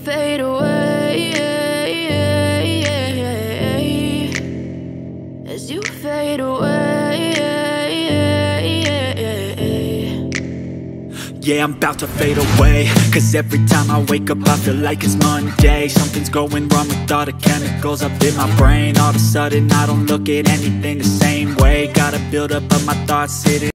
fade away, as you fade away. Yeah, I'm about to fade away, cause every time I wake up I feel like it's Monday. Something's going wrong with all the chemicals up in my brain. All of a sudden I don't look at anything the same way. Gotta build up of my thoughts, sitting